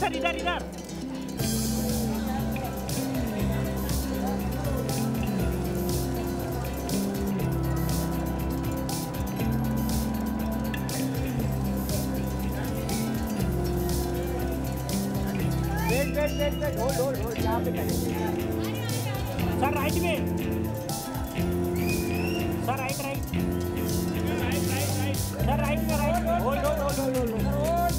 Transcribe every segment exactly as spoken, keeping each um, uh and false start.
Sir इधर इधर wait wait wait wait hold hold hold यहाँ पे करेंगे सर राइट में sir right right right right right sir right में राइट में hold hold hold hold hold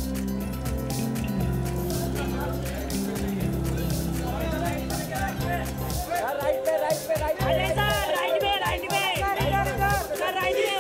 sir right पे राइट पे राइट अरे सर राइट में राइट में सर राइट में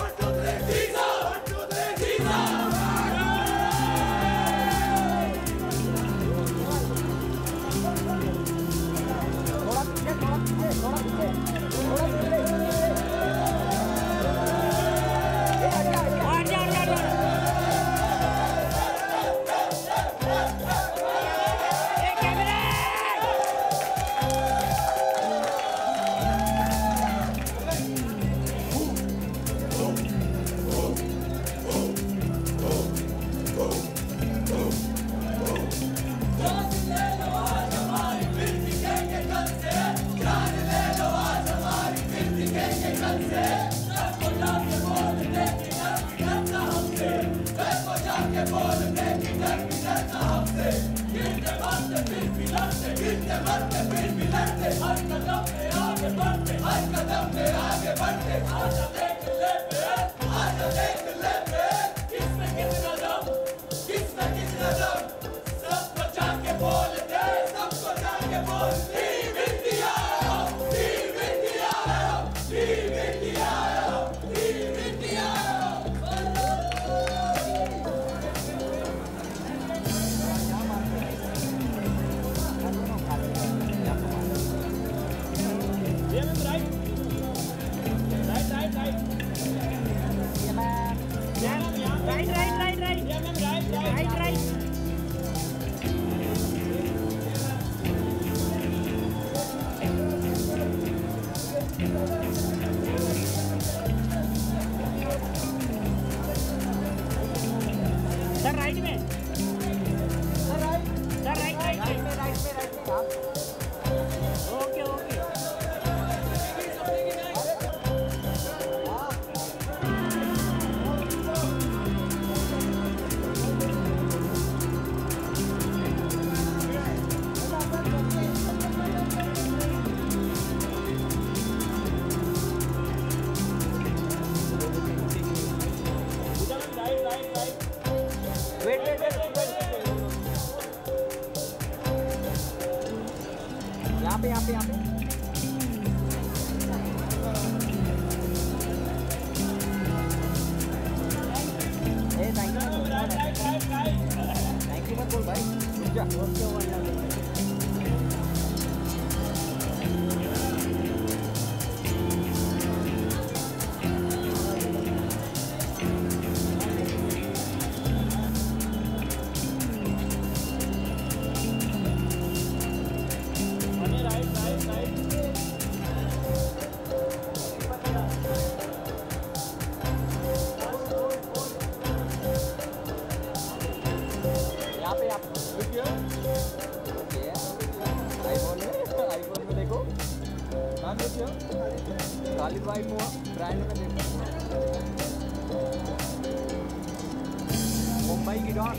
मुंबई की डॉन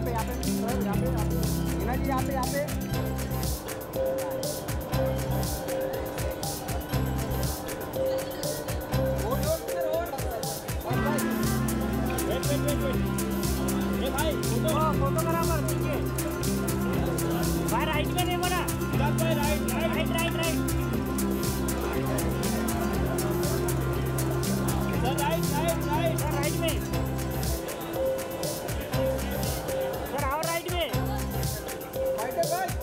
पे यहाँ पे सर यहाँ पे यहाँ पे हिना जी यहाँ पे यहाँ पे hold hold sir hold wait wait wait wait ये भाई फोटो फोटो बराबर पीछे भाई राइट में देखो ना right right right right right sir right right right sir right में सर आओ राइट में राइट है भाई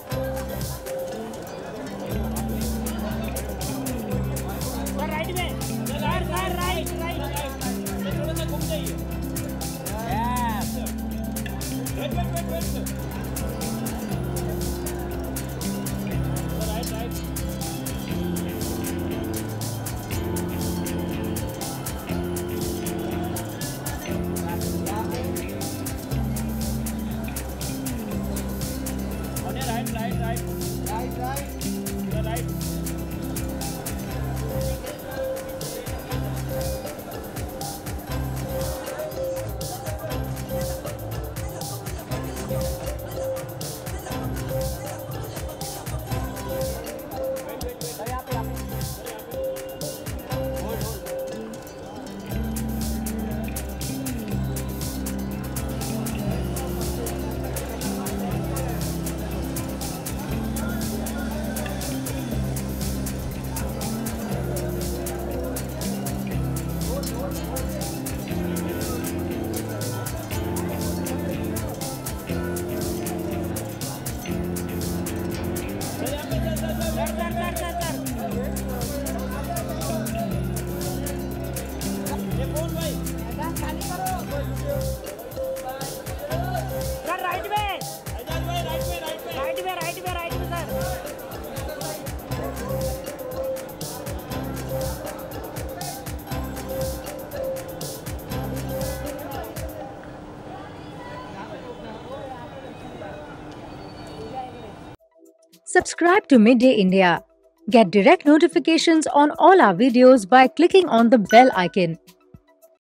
सर राइट में सर सर राइट राइट थोड़ा सा घूम जाइए yes wait wait wait wait sir right right right right right right right right sir यहाँ पे यहाँ पे hold hold sir sir sir sir sir ये कौन भाई मैदान खाली करो सर राइट में आजाद भाई राइट में राइट में राइट में राइट में राइट में sir Subscribe to Midday India. Get direct notifications on all our videos by clicking on the bell icon.